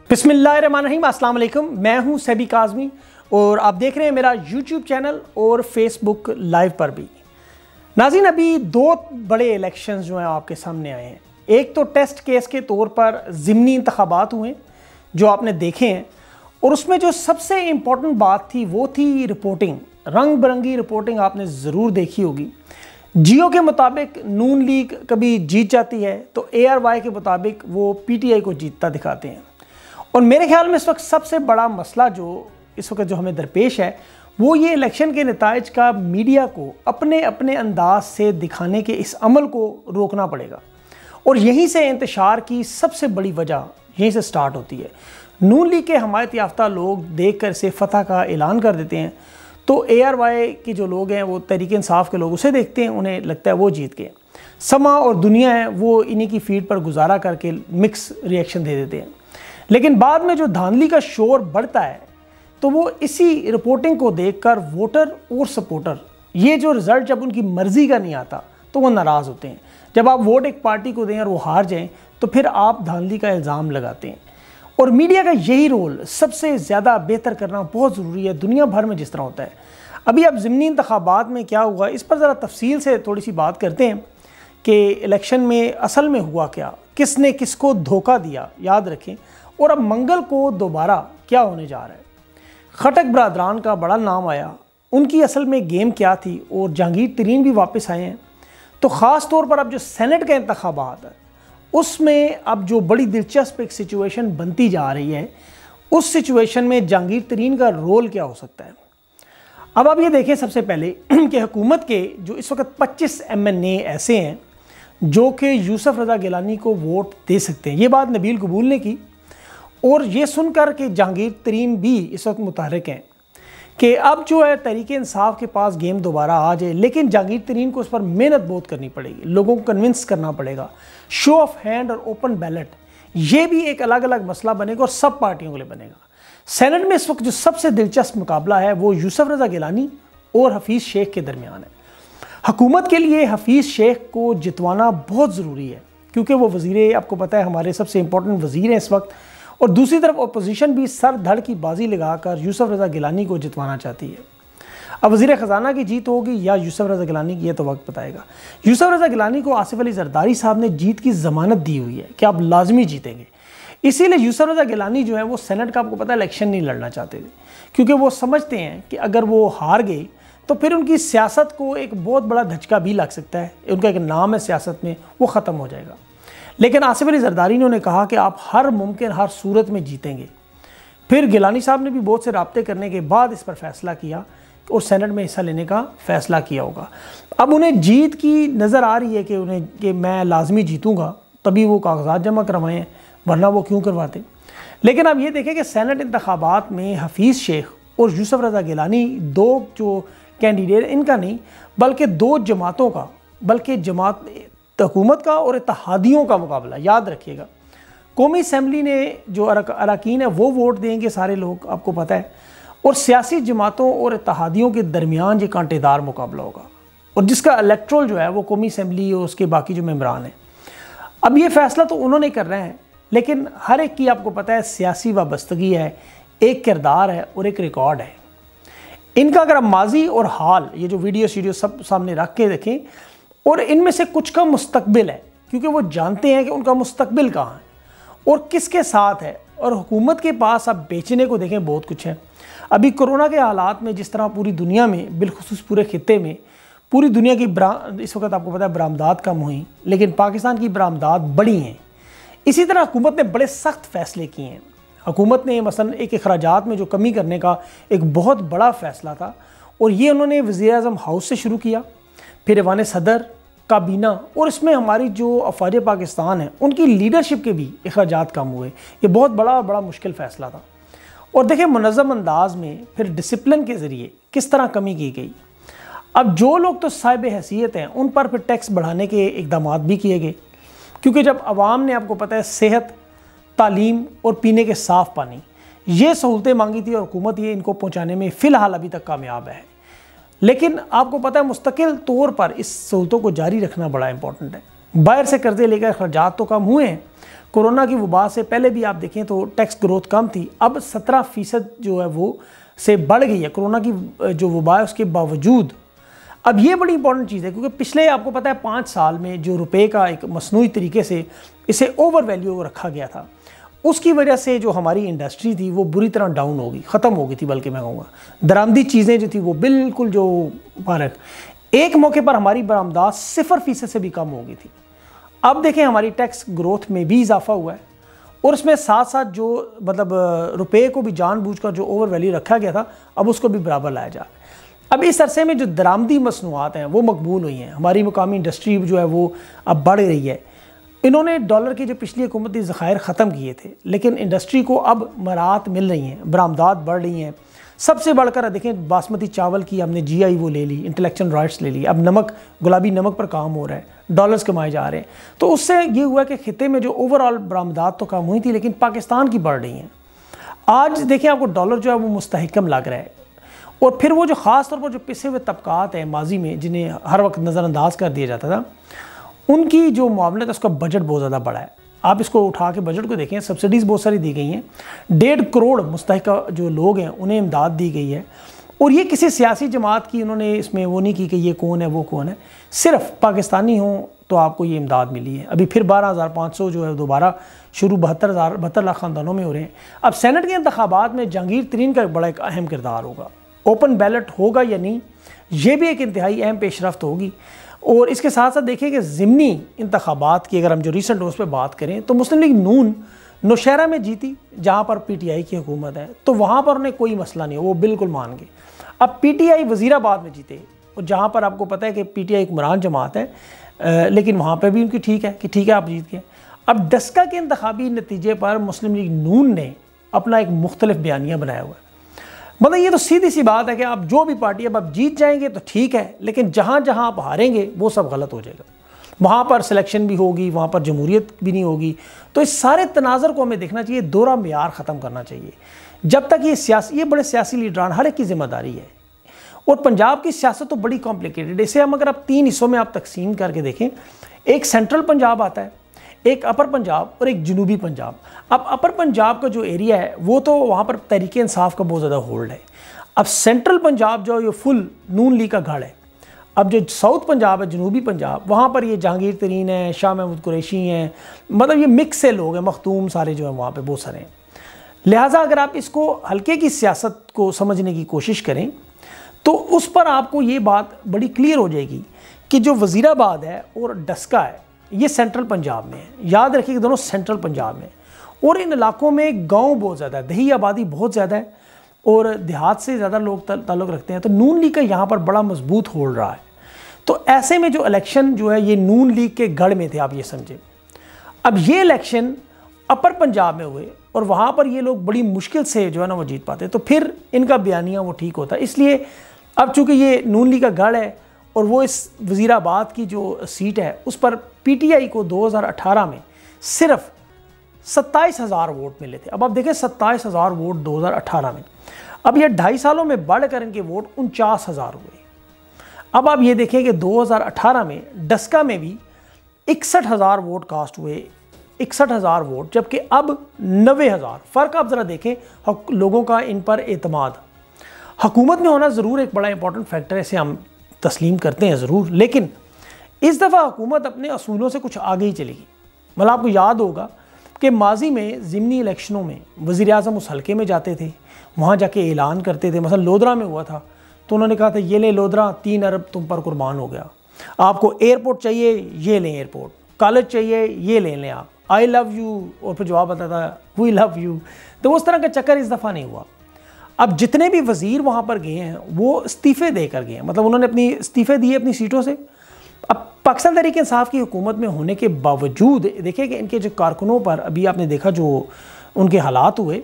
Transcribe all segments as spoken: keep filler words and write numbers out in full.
बिस्मिल्लाहिर्रहमानिर्रहीम, अस्सलाम वालेकुम। मैं हूं सैबी काज़मी और आप देख रहे हैं मेरा यूट्यूब चैनल और फेसबुक लाइव पर भी। नाज़रीन, अभी दो बड़े इलेक्शंस जो हैं आपके सामने आए हैं। एक तो टेस्ट केस के तौर पर ज़िमनी इंतखाबात हुए जो आपने देखे हैं, और उसमें जो सबसे इम्पॉर्टेंट बात थी वो थी रिपोर्टिंग। रंग बिरंगी रिपोर्टिंग आपने ज़रूर देखी होगी। जियो के मुताबिक नून लीग कभी जीत जाती है तो ए आर वाई के मुताबिक वो पी टी आई को जीतता दिखाते हैं। और मेरे ख्याल में इस वक्त सबसे बड़ा मसला जो इस वक्त जो हमें दरपेश है वो ये इलेक्शन के नताइज का मीडिया को अपने अपने अंदाज से दिखाने के इस अमल को रोकना पड़ेगा, और यहीं से इंतशार की सबसे बड़ी वजह यहीं से स्टार्ट होती है। नून लीग के हमायत याफ्ता लोग देख कर इसे फतह का ऐलान कर देते हैं, तो ए आर वाई के जो लोग हैं वो तहरीक इंसाफ के लोग उसे देखते हैं, उन्हें लगता है वो जीत गए। समा और दुनिया है वो इन्हीं की फीड पर गुजारा करके मिक्स रिएक्शन दे देते हैं। लेकिन बाद में जो धांधली का शोर बढ़ता है तो वो इसी रिपोर्टिंग को देखकर वोटर और सपोर्टर, ये जो रिज़ल्ट जब उनकी मर्ज़ी का नहीं आता तो वो नाराज़ होते हैं। जब आप वोट एक पार्टी को दें और वो हार जाएं तो फिर आप धांधली का इल्ज़ाम लगाते हैं। और मीडिया का यही रोल सबसे ज़्यादा बेहतर करना बहुत ज़रूरी है, दुनिया भर में जिस तरह होता है। अभी अब ज़िमनी इंतखाबात में क्या हुआ इस पर ज़रा तफसील से थोड़ी सी बात करते हैं कि इलेक्शन में असल में हुआ क्या, किसने किसको धोखा दिया, याद रखें। और अब मंगल को दोबारा क्या होने जा रहा है। खटक बरादरान का बड़ा नाम आया, उनकी असल में गेम क्या थी, और जहांगीर तरीन भी वापस आए हैं। तो ख़ास तौर पर अब जो सेनेट का इंतखाबात है उसमें अब जो बड़ी दिलचस्प एक सिचुएशन बनती जा रही है, उस सिचुएशन में जहांगीर तरीन का रोल क्या हो सकता है। अब आप ये देखें सबसे पहले कि हुकूमत के जो इस वक्त पच्चीस एम एन ए ऐसे हैं जो कि यूसुफ रज़ा गिलानी को वोट दे सकते हैं। ये बात नबील कबूल ने की, और ये सुनकर कि जहांगीर तरीन भी इस वक्त मुतहरिक हैं कि अब जो है तहरीक इंसाफ के पास गेम दोबारा आ जाए, लेकिन जहांगीर तरीन को इस पर मेहनत बहुत करनी पड़ेगी, लोगों को कन्विंस करना पड़ेगा। शो ऑफ हैंड और ओपन बैलेट ये भी एक अलग अलग मसला बनेगा और सब पार्टियों के लिए बनेगा। सेनेट में इस वक्त जो सबसे दिलचस्प मुकाबला है वो यूसुफ रज़ा गिलानी और हफीज़ शेख के दरमियान है। हुकूमत के लिए हफीज़ शेख को जितवाना बहुत ज़रूरी है क्योंकि वो वज़ीर, आपको पता है, हमारे सबसे इंपॉर्टेंट वज़ीर हैं इस वक्त। और दूसरी तरफ अपोजिशन भी सर धड़ की बाजी लगाकर यूसुफ रज़ा गिलानी को जितवाना चाहती है। अब वज़ीर ख़जाना की जीत होगी या यूसुफ रज़ा गिलानी की, ये तो वक्त बताएगा। यूसुफ रज़ा गिलानी को आसिफ अली ज़रदारी साहब ने जीत की ज़मानत दी हुई है कि आप लाजमी जीतेंगे, इसीलिए यूसुफ रज़ा गिलानी जो है वो सेनेट का, आपको पता है, इलेक्शन नहीं लड़ना चाहते थे, क्योंकि वो समझते हैं कि अगर वो हार गए तो फिर उनकी सियासत को एक बहुत बड़ा धचका भी लग सकता है, उनका एक नाम है सियासत में, वो ख़त्म हो जाएगा। लेकिन आसिफ अली ज़रदारी ने उन्हें कहा कि आप हर मुमकिन हर सूरत में जीतेंगे। फिर गिलानी साहब ने भी बहुत से राब्ते करने के बाद इस पर फैसला किया और सेनेट में हिस्सा लेने का फ़ैसला किया होगा। अब उन्हें जीत की नज़र आ रही है कि उन्हें कि मैं लाजमी जीतूँगा, तभी वो कागजात जमा करवाए हैं, वरना वो क्यों करवाते। लेकिन अब ये देखें कि सेनेट इंतखाबात में हफीज़ शेख और यूसुफ रज़ा गिलानी दो जो कैंडिडेट, इनका नहीं बल्कि दो जमातों का, बल्कि जमात हुकूमत का और इत्तेहादियों का मुकाबला। याद रखिएगा, कौमी असम्बली ने जो अरकान है वो वोट देंगे सारे लोग, आपको पता है, और सियासी जमातों और इत्तेहादियों के दरमियान ये कांटेदार मुकाबला होगा, और जिसका इलेक्ट्रोल जो है वो कौमी असम्बली और उसके बाकी जो मेम्बरान हैं। अब ये फैसला तो उन्होंने कर रहे हैं, लेकिन हर एक की, आपको पता है, सियासी वाबस्तगी है, एक किरदार है और एक रिकॉर्ड है। इनका अगर आप माजी और हाल, ये जो वीडियो शीडियो सब सामने रख के देखें, और इनमें से कुछ का मुस्तकबिल है, क्योंकि वो जानते हैं कि उनका मुस्तकबिल कहाँ है और किसके साथ है। और हुकूमत के पास अब बेचने को देखें बहुत कुछ है। अभी कोरोना के हालात में जिस तरह पूरी दुनिया में, बिलखुसूस पूरे खित्ते में, पूरी दुनिया की इस वक्त आपको पता है बरामदात कम हुई, लेकिन पाकिस्तान की बरामदात बढ़ी हैं। इसी तरह हुकूमत ने बड़े सख्त फैसले किए हैं। हुकूमत ने मसलन एक अखराजात में जो कमी करने का एक बहुत बड़ा फ़ैसला था, और ये उन्होंने वज़ीर-ए-आज़म हाउस से शुरू किया, फिर ऐवान सदर, काबीना, और इसमें हमारी जो अफवाज पाकिस्तान है उनकी लीडरशिप के भी अखराजात कम हुए। ये बहुत बड़ा बड़ा मुश्किल फ़ैसला था। और देखें मुनज़्ज़म अंदाज में फिर डिसिप्लिन के ज़रिए किस तरह कमी की गई। अब जो लोग तो साहिब हैसियत हैं उन पर फिर टैक्स बढ़ाने के इक़दामात भी किए गए, क्योंकि जब आवाम ने, आपको पता है, सेहत, तालीम और पीने के साफ़ पानी, ये सहूलतें मांगी थी और हुकूमत ये इनको पहुँचाने में फ़िलहाल अभी तक कामयाब है। लेकिन आपको पता है मुस्तकिल तौर पर इस सहूलतों को जारी रखना बड़ा इंपॉर्टेंट है। باہر سے قرضے لے کر اخراجات تو کم ہوئے ہیں، کورونا کی وبا سے پہلے بھی آپ دیکھیں تو ٹیکس گروتھ کم تھی، اب سترہ فیصد جو ہے وہ سے بڑھ گئی ہے کورونا کی جو وبا ہے اس کے باوجود۔ اب یہ بڑی امپورٹنٹ چیز ہے کیونکہ پچھلے آپ کو پتہ ہے پانچ سال میں جو روپے کا ایک مصنوعی طریقے سے اسے اوور ویلیو رکھا گیا تھا، اس کی وجہ سے جو ہماری انڈسٹری تھی وہ بری طرح ڈاؤن ہو گئی، ختم ہو گئی تھی، بلکہ میں کہوں گا درآمدی چیزیں جو تھی وہ بالکل جو فرق، ایک موقع پر ہماری برآمدات صفر فیصد سے بھی کم ہو گئی تھی۔ اب دیکھیں ہماری ٹیکس گروتھ میں بھی اضافہ ہوا ہے، اور اس میں ساتھ ساتھ جو مطلب روپے کو بھی جان بوجھ کر جو اوور ویلیو رکھا گیا تھا اب اس کو بھی برابر لایا جا رہا ہے۔ اب اس عرصے میں جو درآمدی مصنوعات ہیں وہ مقبول ہوئی ہیں، ہماری مقامی انڈسٹری جو ہے وہ اب بڑھ رہی ہے۔ انہوں نے ڈالر کے جو پچھلی حکومتی ذخائر ختم کیے تھے، لیکن انڈسٹری کو اب مراعات مل رہی ہیں، برآمدات بڑھ رہی ہیں۔ سب سے بڑھ کر دیکھیں باسمتی چاول کی ہم نے جی آئی وہ لے لی، انٹلیکچوئل رائٹس لے لی، اب نمک گلابی نمک پر کام ہو رہا ہے، ڈالرز کمائے جا رہے ہیں، تو اس سے یہ ہوا کہ خطے میں جو اوور آل برآمدات تو کم ہوئی تھی لیکن پاکستان کی بڑھ رہی ہیں۔ آج دیکھیں آپ کو ڈالر جو ہے وہ مستحکم لگ رہا ہے، اور پھر وہ جو خاص طور پر جو پسے ہوئے طبقات ہیں ماضی میں جنہیں ہر وقت نظر انداز کر دیا جاتا تھا، ان کی جو معاملت ہے اس کا بجٹ بہت زیادہ بڑا ہے۔ آپ اس کو اٹھا کے بجٹ کو دیکھیں، سبسڈیز بہت ساری دی گئی ہیں، ڈیڑھ کروڑ مستحقہ جو لوگ ہیں انہیں امداد دی گئی ہے، اور یہ کسی سیاسی جماعت کی انہوں نے اس میں وہ نہیں کی کہ یہ کون ہے وہ کون ہے، صرف پاکستانی ہوں تو آپ کو یہ امداد ملی ہے۔ ابھی پھر بارہ ہزار پانچ سو جو ہے دوبارہ شروع بہتر ہزار بہتر لاکھ خاندانوں میں ہو رہے ہیں۔ اب سینٹ کے انتخابات میں جہانگیر ترین کا ایک بڑا ایک اہم کردار ہوگا، اوپن بیلٹ ہوگا یا نہیں یہ بھی ایک انتہائی اہم پیش رفت ہوگی۔ اور اس کے ساتھ ساتھ دیکھیں کہ ضمنی انتخابات کی اگر ہم جو ریسنٹ اس پہ بات کریں تو مسلم لیگ نون نوشہرہ میں جیتی جہاں پر پی ٹی آئی کی حکومت ہے، تو وہاں پر انہیں کوئی مسئلہ نہیں ہو، وہ بالکل مان گئے۔ اب پی ٹی آئی وزیر آباد میں جیتے، اور جہاں پر آپ کو پتہ ہے کہ پی ٹی آئی حکمران جماعت ہے، لیکن وہاں پہ بھی ان کی ٹھیک ہے کہ ٹھیک ہے آپ جیت گئے۔ اب ڈسکا کے انتخابی نتیجے پر مسلم لیگ نون نے اپنا ایک مختلف بیانیہ بنایا ہوا ہے۔ مطلب یہ تو سیدھی سی بات ہے کہ آپ جو بھی پارٹی اب آپ جیت جائیں گے تو ٹھیک ہے، لیکن جہاں جہاں آپ ہاریں گے وہ سب غلط ہو جائے گا، وہاں پر سلیکشن بھی ہوگی، وہاں پر جمہوریت بھی نہیں ہوگی۔ تو اس سارے تناظر کو ہمیں دیکھنا چاہیے، دورہ معیار ختم کرنا چاہیے۔ جب تک یہ سیاسی یہ بڑے سیاسی لیڈران ہر ایک کی ذمہ داری ہے، اور پنجاب کی سیاست تو بڑی کمپلیکیٹڈ ہے۔ اسے ہم اگر آپ تین حصوں میں آپ تقسیم کر کے دیکھیں، ایک سینٹرل پنجاب آتا ہے، ایک اپر پنجاب اور ایک جنوبی پنجاب۔ اب اپر پنجاب کا جو ایریا ہے وہ تو وہاں پر تحریک انصاف کا بہت زیادہ ہولڈ ہے۔ اب سینٹرل پنجاب جو یہ فل نون لیگ کا گھر ہے۔ اب جو ساؤتھ پنجاب ہے، جنوبی پنجاب، وہاں پر یہ جہانگیر ترین ہیں، شاہ محمود قریشی ہیں، مطلب یہ مکس سے لوگ ہیں، مختوم سارے جو ہیں وہاں پہ بہت سارے ہیں۔ لہٰذا اگر آپ اس کو حلقے کی سیاست کو سمجھنے کی کوشش کریں تو اس پر آپ کو یہ بات بڑی کلیئر ہو جائے گی کہ جو وزیر آباد ہے اور ڈسکا ہے یہ سینٹرل پنجاب میں ہے۔ یاد رکھیے کہ دونوں سینٹرل پنجاب میں، اور ان علاقوں میں گاؤں بہت زیادہ ہے، دیہی آبادی بہت زیادہ ہے، اور دیہات سے زیادہ لوگ تعلق رکھتے ہیں، تو نون لیگ کا یہاں پر بڑا مضبوط ہولڈ رہا ہے۔ تو ایسے میں جو الیکشن جو ہے یہ نون لیگ کے گڑھ میں تھے، آپ یہ سمجھیں۔ اب یہ الیکشن اپر پنجاب میں ہوئے اور وہاں پر یہ لوگ بڑی مشکل سے جو ہے نا وہ جیت پاتے، تو پھر ان کا بیانیہ وہ ٹھیک ہوتا ہے۔ اس لیے اب چونکہ یہ نون لیگ کا گڑھ ہے اور وہ اس وزیر آباد کی جو سیٹ ہے اس پر پی ٹی آئی کو دو ہزار اٹھارہ میں صرف ستائیس ہزار ووٹ ملے تھے۔ اب آپ دیکھیں ستائیس ہزار ووٹ دو ہزار اٹھارہ میں، اب یہ ڈھائی سالوں میں بڑھ کر ان کے ووٹ انچاس ہزار ہوئے۔ اب آپ یہ دیکھیں کہ دو ہزار اٹھارہ میں ڈسکا میں بھی اکسٹھ ہزار ووٹ کاسٹ ہوئے، اکسٹھ ہزار ووٹ، جبکہ اب نوے ہزار۔ فرق آپ ذرا دیکھیں لوگوں کا ان پر اعتماد۔ حکومت میں ہونا ضرور ایک بڑا امپورٹنٹ فیکٹر ہے، اسے ہم تسلیم کرتے ہیں ضرور، لیکن اس دفعہ حکومت اپنے اصولوں سے کچھ آگے ہی چلے گی۔ مطلب آپ کو یاد ہوگا کہ ماضی میں ضمنی الیکشنوں میں وزیر اعظم اس حلقے میں جاتے تھے، وہاں جا کے اعلان کرتے تھے۔ مثلا لودھرا میں ہوا تھا تو انہوں نے کہا تھا یہ لیں لودھرا، تین ارب تم پر قربان ہو گیا، آپ کو ایئرپورٹ چاہیے یہ لیں ایئرپورٹ، کالج چاہیے یہ لے لیں آپ، آئی لو یو، اور پھر جواب آتا تھا وی لو یو۔ تو اس طرح کا چکر اس دفعہ نہیں ہوا۔ اب جتنے بھی وزیر وہاں پر گئے ہیں وہ استعفے دے کر گئے ہیں، مطلب انہوں نے اپنی استعفے دیے اپنی سیٹوں سے۔ اب پاکستان تحریک انصاف کی حکومت میں ہونے کے باوجود دیکھیں کہ ان کے جو کارکنوں پر ابھی آپ نے دیکھا جو ان کے حالات ہوئے،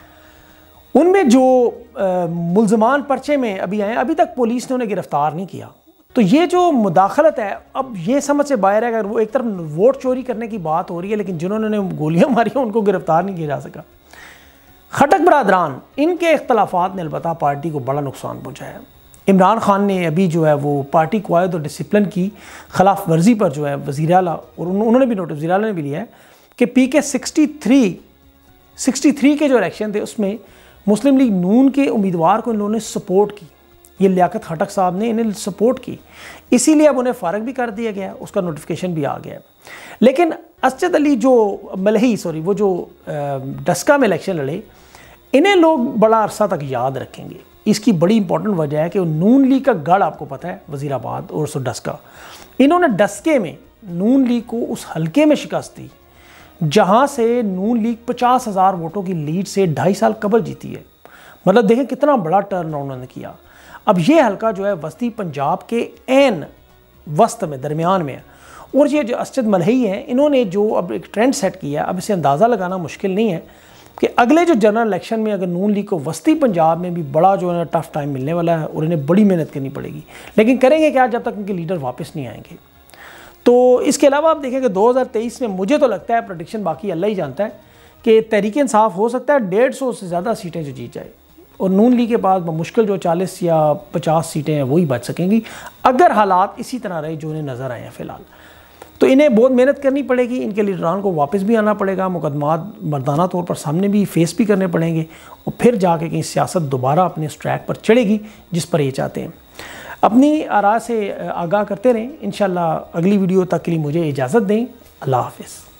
ان میں جو ملزمان پرچے میں ابھی آئے، ابھی تک پولیس نے انہیں گرفتار نہیں کیا۔ تو یہ جو مداخلت ہے اب یہ سمجھ سے باہر ہے، اگر وہ ایک طرف ووٹ چوری کرنے کی بات ہو رہی ہے لیکن جنہوں نے گولیاں ماری ہیں ان کو گرفتار نہیں کیا جا سکا۔ خٹک برادران، ان کے اختلافات نے البتہ پارٹی کو بڑا نقصان پہنچایا۔ عمران خان نے ابھی جو ہے وہ پارٹی قواعد اور ڈسپلن کی خلاف ورزی پر جو ہے وزیر اعلیٰ اور انہوں نے بھی نوٹس وزیر اعلیٰ نے بھی لیا ہے کہ پی کے سکسٹی تھری سکسٹی تھری کے جو الیکشن تھے اس میں مسلم لیگ نون کے امیدوار کو ان لوگوں نے سپورٹ کی، یہ لیاقت خٹک صاحب نے انہیں سپورٹ کی، اسی لیے اب انہیں فارغ بھی کر دیا گیا، اس کا نوٹیفیکیشن بھی آ گیا۔ لیکن اسجد علی جو ملہی سوری وہ جو ڈسکا میں الیکشن لڑے، انہیں لوگ بڑا عرصہ تک یاد رکھیں گے۔ اس کی بڑی امپورٹنٹ وجہ ہے کہ نون لیگ کا گڑھ آپ کو پتہ ہے وزیر آباد اور سو ڈسکا، انہوں نے ڈسکے میں نون لیگ کو اس حلقے میں شکست دی جہاں سے نون لیگ پچاس ہزار ووٹوں کی لیڈ سے ڈھائی سال قبل جیتی ہے۔ مطلب دیکھیں کتنا بڑا ٹرن انہوں نے کیا۔ اب یہ حلقہ جو ہے وسطی پنجاب کے عین وسط میں درمیان میں ہے، اور یہ جو اسجد ملہی ہیں انہوں نے جو اب ایک ٹرینڈ سیٹ کیا ہے، اب اسے اندازہ لگانا مشکل نہیں ہے کہ اگلے جو جنرل الیکشن میں اگر نون لیگ کو وسطی پنجاب میں بھی بڑا جو ہے ٹف ٹائم ملنے والا ہے اور انہیں بڑی محنت کرنی پڑے گی، لیکن کریں گے کیا جب تک ان کے لیڈر واپس نہیں آئیں گے۔ تو اس کے علاوہ آپ دیکھیں کہ دو ہزار تیئیس میں مجھے تو لگتا ہے پریڈکشن باقی اللہ ہی جانتا ہے کہ تحریک انصاف ہو سکتا ہے ڈیڑھ سو سے زیادہ سیٹیں جو جیت جائے، اور نون لیگ کے بعد مشکل جو چالیس یا پچاس سیٹیں ہیں وہی بچ سکیں گی اگر حالات اسی طرح رہے جو انہیں نظر آئے ہیں فی الحال۔ تو انہیں بہت محنت کرنی پڑے گی، ان کے لیڈران کو واپس بھی آنا پڑے گا، مقدمات مردانہ طور پر سامنے بھی فیس بھی کرنے پڑیں گے، اور پھر جا کے کہیں سیاست دوبارہ اپنے اس ٹریک پر چڑھے گی جس پر یہ چاہتے ہیں۔ اپنی آراء سے آگاہ کرتے رہیں، انشاءاللہ اگلی ویڈیو تک کے لیے مجھے اجازت دیں۔ اللہ حافظ۔